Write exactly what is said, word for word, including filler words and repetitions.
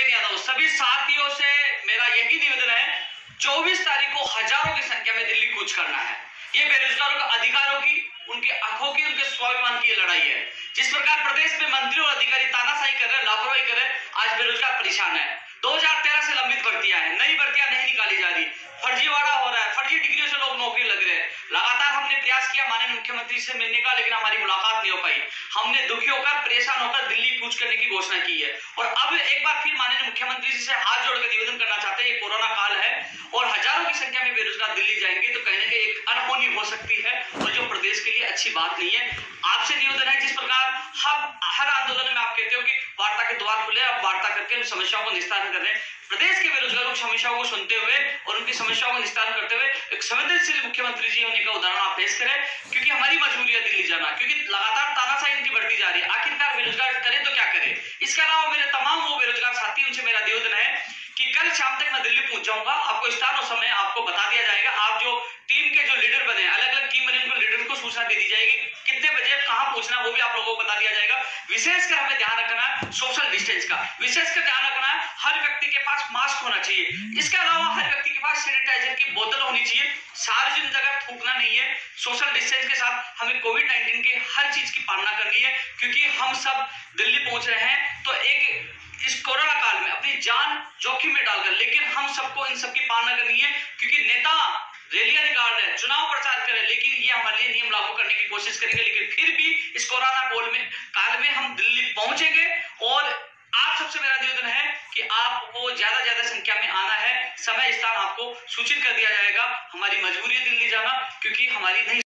नहीं आता हूँ। सभी साथियों से मेरा यही निवेदन है, चौबीस तारीख को हजारों की संख्या में दिल्ली कूच करना है। ये बेरोजगारों के अधिकारों की, उनके हकों की, उनके स्वाभिमान की लड़ाई है। जिस प्रकार प्रदेश में मंत्री और अधिकारी तानाशाही कर रहे हैं, लापरवाही कर रहे हैं, आज बेरोजगार परेशान है। दो हज़ार तेरह से लंबित भर्तियां हैं, नई भर्तियां नहीं निकाली जा रही, फर्जीवाड़ा हो रहा है, फर्जी डिग्रियों से लोग नौकरी लग रहे हैं। लगातार हमने प्रयास किया माननीय मुख्यमंत्री से मिलने का, लेकिन हमारी मुलाकात नहीं हो पाई। हमने दुखी होकर, परेशान होकर दिल्ली कूच करने की घोषणा की है। और अब एक बार फिर माननीय मुख्यमंत्री जी से हाथ जोड़कर निवेदन करना चाहते हैं, ये कोरोना काल है और हजारों की संख्या में बेरोजगार दिल्ली जाएंगे तो कहीं ना कहीं एक अनहोनी हो सकती है, और जो प्रदेश के लिए अच्छी बात नहीं है। आपसे निवेदन है, जिस प्रकार हम हर आंदोलन में आप कहते हो कि वार्ता के द्वार खुले, अब वार्ता करके उन समस्याओं को निस्तारण कर रहे हैं। प्रदेश के बेरोजगारों की समस्याओं को सुनते हुए और उनकी समस्याओं को निस्तारण करते हुए एक संवेदनशील मुख्यमंत्री जी होने का उदाहरण आप पेश करें, क्योंकि हमारी मजबूरी है दिल्ली जाना, क्योंकि लगातार तानाशाही इनकी बढ़ती जा रही है। आखिरकार बेरोजगार करे तो क्या करे। इसके अलावा मेरे तमाम वो बेरोजगार साथी, उनसे मेरा निवेदन है कि कल शाम तक मैं दिल्ली पहुंच जाऊंगा। आपको स्थान और समय आपको बता दिया जाएगा। आप जो टीम के जो लीडर बने, अलग अलग टीम बने, उनको लीडर को सूचना दे दी जाएगी, कितने बजे कहां पहुंचना वो भी आप लोगों को बता दिया जाएगा। विशेषकर हमें ध्यान रखना है सोशल डिस्टेंस का, विशेषकर ध्यान रखना है हर व्यक्ति के पास मास्क होना चाहिए। इसके अलावा हर व्यक्ति के पास सैनिटाइजर की बोतल होनी चाहिए। सार्वजनिक जगह थूकना नहीं है। सोशल डिस्टेंस के साथ हमें कोविड नाइन्टीन के हर चीज की पालना करनी है, क्योंकि हम सब दिल्ली पहुंच रहे हैं तो एक इस कोरोना काल में अपनी जान जोखिम में डालकर, लेकिन हम सबको इन सबकी पालना करनी है, क्योंकि नेता रैलियां निकाल रहे हैं, चुनाव प्रचार करें, लेकिन ये हमारे लिए नियम लागू करने की कोशिश करेंगे। लेकिन फिर भी इस कोरोना काल में काल में हम दिल्ली पहुंचेंगे। और आप सबसे मेरा निवेदन है कि आपको ज्यादा ज्यादा संख्या में आना है। समय स्थान आपको सूचित कर दिया जाएगा। हमारी मजबूरी है दिल्ली जाना, क्योंकि हमारी नहीं